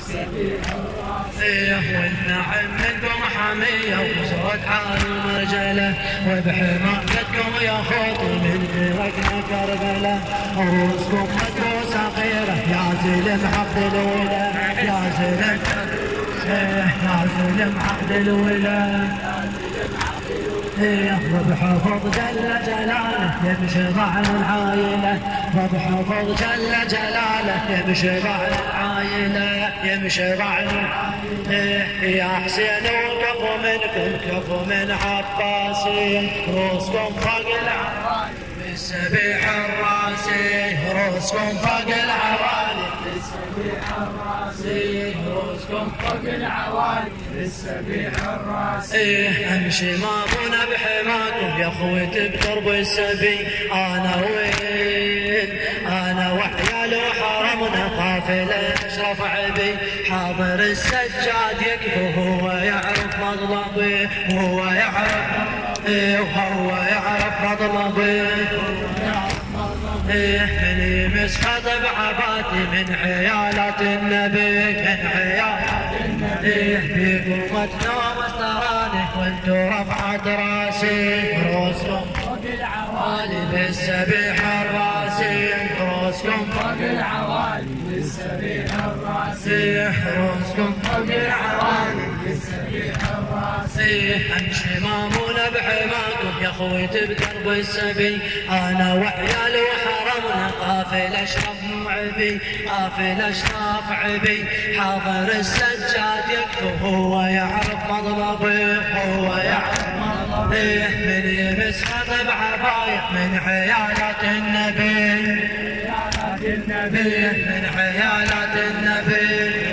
والنعم منكم حمية وصوت حال المرجلة وبحمايتكم يا خوتي من فرقنا كربلة عروسكم مدروسة خيرة يا زلم عقد الولا يا زلم عقد الولا وبحفظ جل جلاله يمشي مع العايلة وبحفظ جل جلاله يمشي مع العايلة يمشي مع يا حسين وكفو منكم كفو من عباسي روسكم فوق العوالي بالسبيح الراسي روسكم فوق العوالي بالسبيح الراسي روسكم فوق العوالي بالسبيح الراسي امشي ماضونا بحماكم يا اخوتي بدرب السبي انا وين انا وحيال وحرمنا قافله اشرف عبي حاضر السجاد يكفو هو يعرف مطلبي وهو يعرف مطلبي من مسحط بعباتي من عيالات النبي من عيالات النبي بقوتنا ومستراني وانتو رفعت راسي روسكم فوق العوالي بالسبيح الراسي روسكم فوق العوالي بالسبيح الراسي روسكم فوق العوالي بالسبيح الراسي امشي مامونه بحماكم يا خويتي بدرب السبي انا وعيالي وحرمنا قافل اشرف معبي قافل اشرف عبي حاضر السجاد يكفو هو يعرف مطلبي هو يعرف مطلبي من يمسحط بعباية من عيالات النبي من عيالات النبي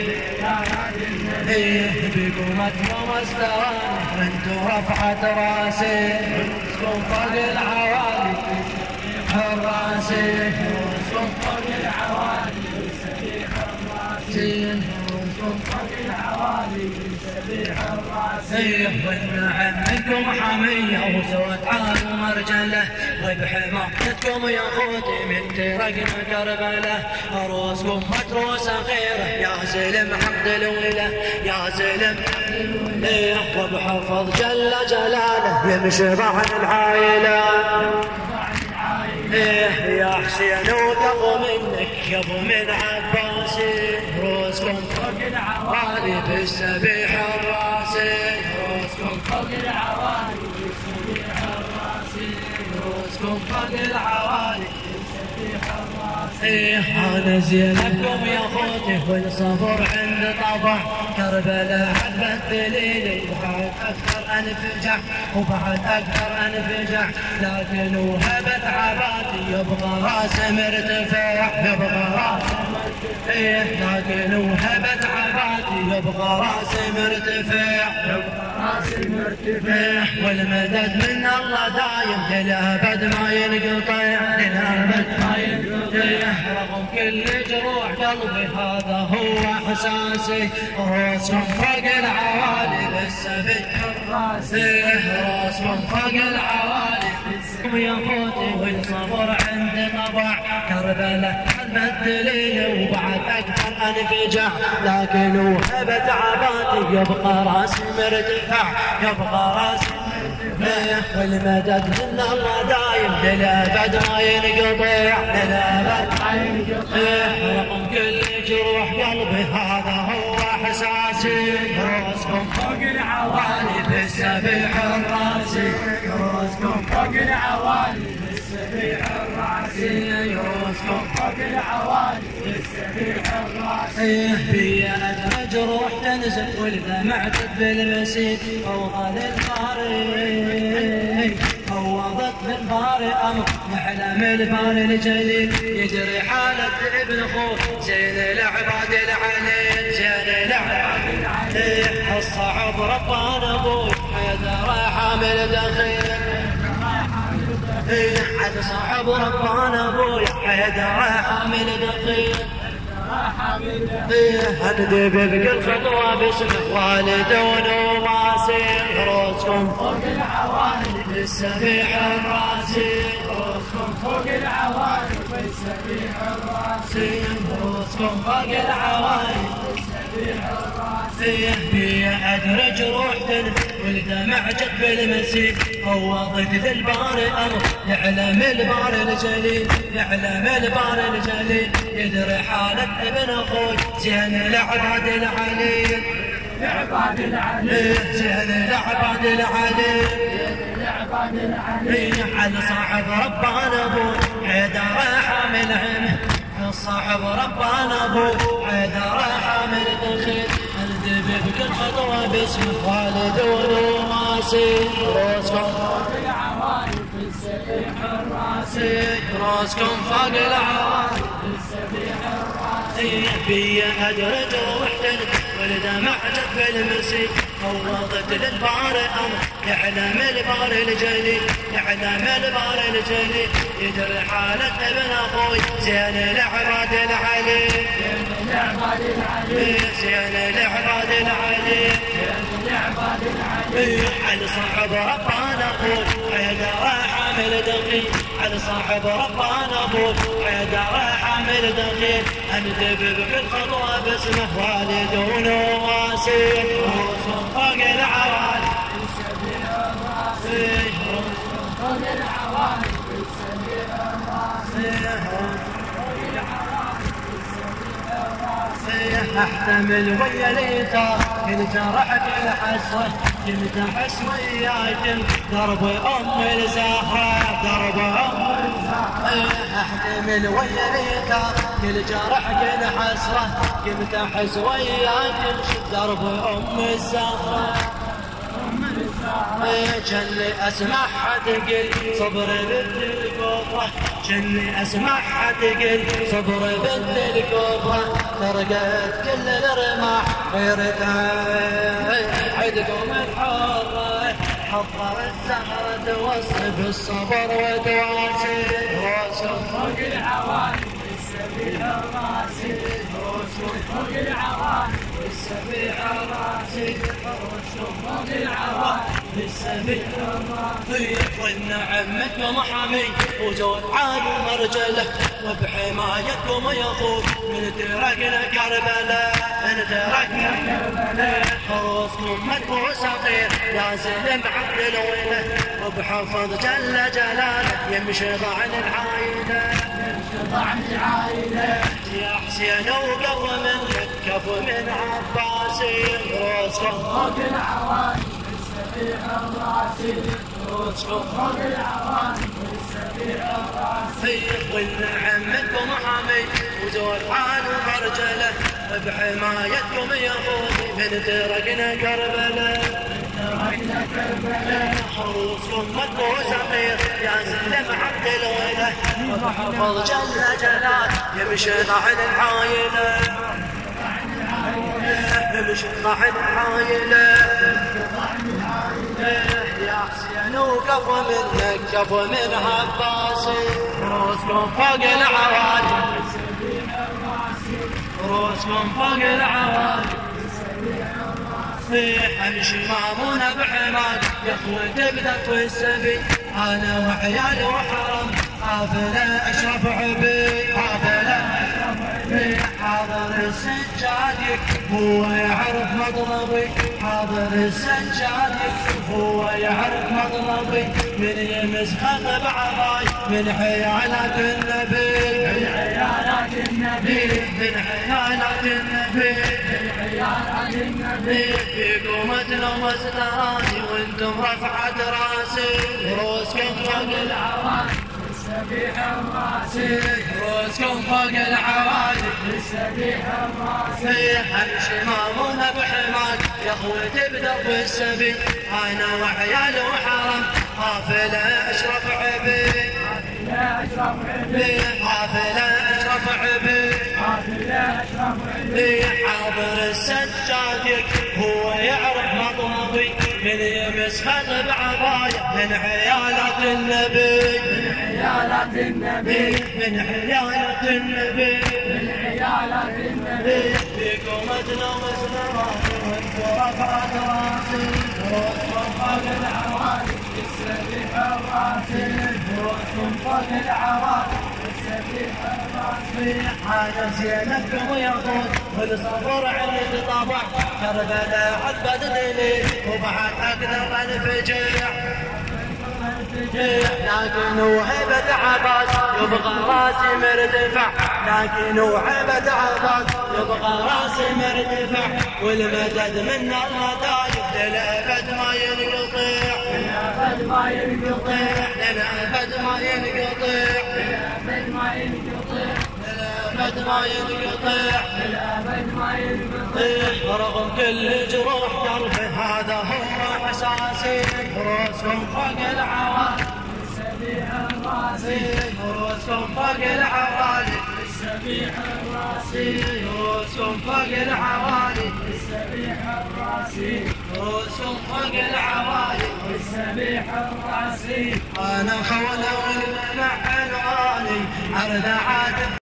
بقومتنا واستراني وانتو رفعت راسي روسكم فوق العوالي الراسي روسكم فوق العوالي بالسبيح الراسي روسكم فوق العوالي بالسبيح الراسي والنعم منكم حمية وصوت عال ومرجلة وبحمايتكم يا خوتي من ترقنا كربلة عروسكم متروسة خيرة يا زلم عقد الولا يا زلم وبحفظ جل جلاله يمشي مع العايلة يا حسين وكفو منك كفو من عباسي روسكم فوق العوالي بالسبيح الراسي روسكم فوق العوالي بالسبيح الراسي روسكم فوق العوالي بالسبيح الراسي انا زينبكم يا خوتي والصبر عند طبع كربلاء حبت دليلي وبعد اكثر انفجع وبعد اكثر انفجع لكن وهبت عباتي يبقى راسي مرتفع يبقى راسي مرتفع لكن وهبت عباتي يبقى راسي مرتفع يبقى راسي مرتفع والمدد من الله دايم للابد ما ينقطع للابد ما ينقطع رغم كل جروح قلبي هذا هو احساسي روسكم فوق العوالي بالسبيح الراسي روسكم فوق العوالي يا خوتي والصبر عند طبع كربلاء بدلي وبعد اكثر انفجع لكن وهبت عباتي يبقى راسي مرتفع يبقى راسي مرتفع والمدد من الله دايم للابد ما ينقطع للابد ما ينقطع رغم كل جروح قلبي هذا هو احساسي روسكم فوق العوالي بالسبيح الراسي روسكم فوق العوالي بالسبيح الراسي روسكم فوق العوالي بالسبيح الراسي في ادنى جروح تنزل والدمع تذبل المسيد فوضى للباري فوضت للباري امر محلم الباري الجليل يجري حالة ابن اخوه زين العباد العليل زين العباد العليل الصعب ربنا ابوي حيدر حامل دخيل عد صاحب ربنا ابوي حيدر حامل دخيل هندي بكل خطوة باسمه والدون وماسي روسكم فوق العوالي بالسبيح الراسي روسكم فوق العوالي بالسبيح الراسي روسكم فوق العوالي بالسبيح فيه أدرج روح تنف والدمع جد بالمسيح فوضت للباري أمر يعلم الباري الجليل يعلم الباري الجليل يدري حالة ابن أخوي زين العباد العليل لعباد العليل زين العباد العليل على صاحب ربنا ابو حيدر حامل عمه صاحب ربنا ابو حيدر حامل دخيل الذبي بكل خطوه باسمه والد ونواسي راسكم فوق العوالي في السبيح الراسي راسكم فوق العوالي في السبيح الراسي بي ادرج وحدك والدمع جف المسيح فوضت للباري امر يعلم الباري الجليل يعلم الباري الجليل يدري حالة ابن اخوي زين العباد العليل زين العباد العليل على صاحب ربنا ابوه حيدر حامل دخيل على صاحب ربنا ابوه حيدر حامل دخيل اندب بكل خطوه باسمه والد ونواسي فوق العوالي فوق العوالي في السبيح الراسي احتمل ويا اليتام كل جرح كل حسره كنت احس وياكم درب ام الزهره درب ام احتمل ويا اليتام كل جرح كل حسره كنت احس وياكم درب ام الزهره جني اسمعها تقل صبر بنت الكبرى جني اسمعها تقل صبر بنت الكبرى ترقت كل الرماح غيرتها عدكم الحرة حضر الزهرة توصي بالصبر وتواسي راسكم فوق العوالي في السبيح الراسي فوق العوالي في السبيح الراسي فوق العوالي في السبيح الراسي وإن عمكم حمي وزود عاد مرجله وبحمايتكم يخوف من تركنا كربلاء من تركنا كربلاء حرصكم مدفوع صغير يا سلم عبد الويله وبحفظ جل جلاله يمشي ضعن العايله ضعن العائلة يا حسين وقف منك كفو من عباسي راسكم فوق العوالي في السبيح الراسي راسكم فوق العوالي في السبيح الراسي وإن عمكم حمي وزود حال ومرجله بحمايتكم يا اخوي من تركنا كربلاء تركنا كربلاء حروسكم مدفوع صغير يا سلم عبد الويله وبحفظ جل جلال يمشي ضعن العايله يمشي ضعن العايله يا حسين وكفو منك كفو من عباسي روسكم فوق العوالي روسكم فوق العوالي امشي مامونه بحماك يا اخوي تقدر والسبي انا وعيالي وحرم حافله اشرف عبي حافله اشرف عبي حاضر السجادك هو يعرف مطلبي حاضر السجادك هو يعرف مطلبي من يمس خطب عباي من حيالات النبي من عيالات النبي من حيالات النبي من عيالات النبي فيكم اتلوث راسي وانتم رفعت راسي روسكم فوق العوالي في السبيح الراسي روسكم فوق العوالي في السبيح الراسي امشي مامونه بحماك يا اخوي تبدا بالسبي انا وعيالي وحرم حافله اشرف عبي حافلة اشرف عبي حافله اشرف عبي حافلة اشرف عبي حاضر السجادك هو يعرف مطلبي من يمس خطب عباية من عيالات النبي من عيالات النبي من عيالات النبي من عيالات النبي فيكم اتلوث راسي وانتم رفعت راسي روسكم فوق العوالي في السبيح الراسي روسكم فوق العوالي في السبيح الراسي حاجة زينتكم يا اخوي والصبر عندي طبع كربلاء عذبت دليل وبعد أكثر الفجيع لكن وهبة عباس يبقى راسي مرتفع لكن وهبة عباس يبقى راسي مرتفع والمدد من الله دايم للأبد ما ينقطع للأبد ما ينقطع للأبد ما ينقطع للأبد ما ينقطع للأبد ما ينقطع للأبد ما ينقطع رغم كل جروح قلبي هذا هو إحساسي رؤوسكم فوق العوالي السبيح الراسي رؤوسكم فوق العوالي السبيح الراسي رؤوسكم فوق العوالي السبيح الراسي رؤوسكم فوق العوالي السبيح الراسي أنا خولة والمنع عنواني أرد عاد